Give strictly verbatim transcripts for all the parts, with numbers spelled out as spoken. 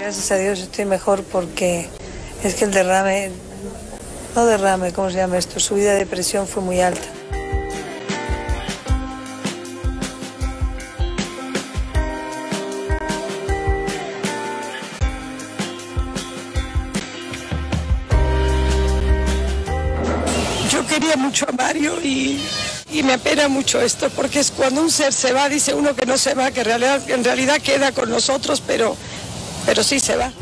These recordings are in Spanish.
Gracias a Dios estoy mejor porque es que el derrame, no derrame, ¿cómo se llama esto? Subida de presión fue muy alta. Yo quería mucho a Mario y, y me apena mucho esto, porque es cuando un ser se va, dice uno que no se va, que en realidad, en realidad queda con nosotros, pero, pero sí se va.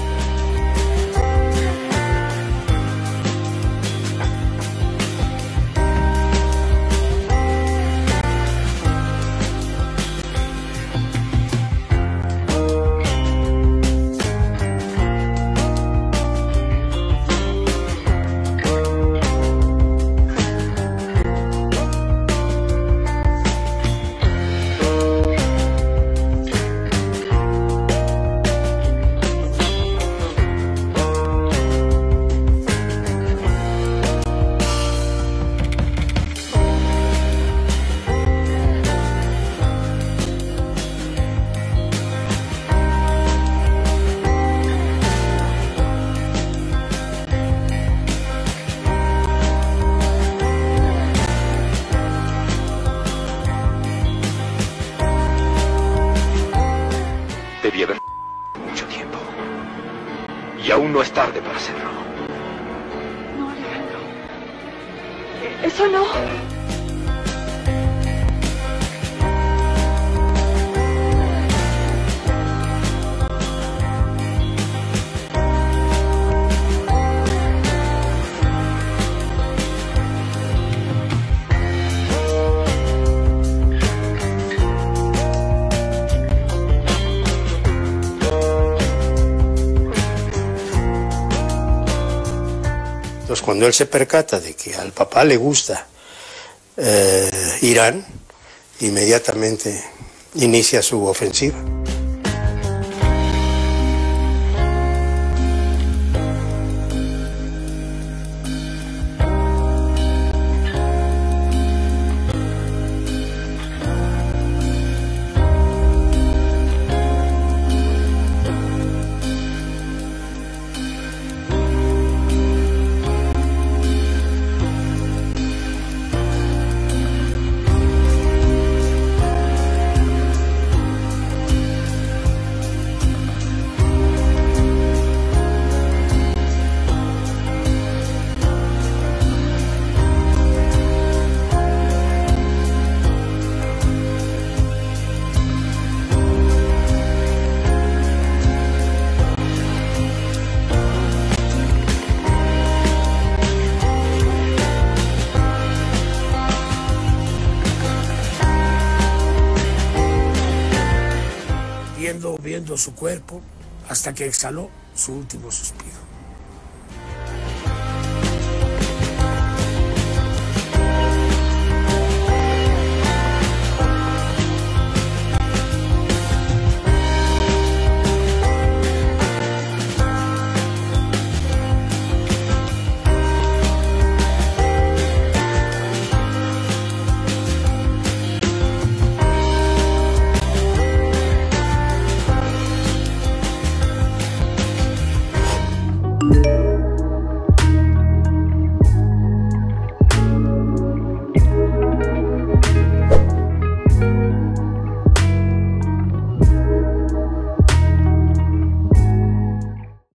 Debí haber mucho tiempo. Y aún no es tarde para hacerlo. No, Alejandro. Eso no. Entonces, cuando él se percata de que al papá le gusta eh, Irán, inmediatamente inicia su ofensiva. Viendo, viendo su cuerpo hasta que exhaló su último suspiro.